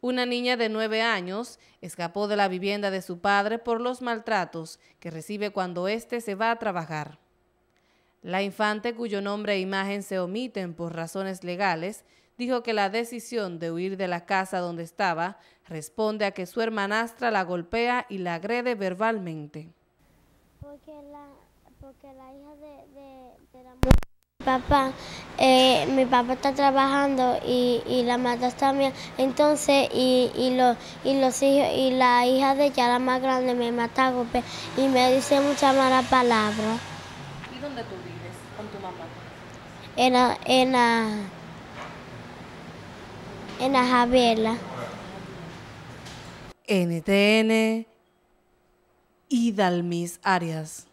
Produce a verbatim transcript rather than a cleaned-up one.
Una niña de nueve años escapó de la vivienda de su padre por los maltratos que recibe cuando éste se va a trabajar. La infante, cuyo nombre e imagen se omiten por razones legales, dijo que la decisión de huir de la casa donde estaba responde a que su hermanastra la golpea y la agrede verbalmente. Porque la, porque la hija de, de, de la mujer mi papá, eh, mi papá está trabajando y, y la madrastra también, entonces y, y, lo, y los hijos y la hija de ella, la más grande, me mata a golpe y me dice muchas malas palabras. ¿Y dónde tú vives con tu mamá? En la, en la, en la Javiela. N T N, Idalmis Arias.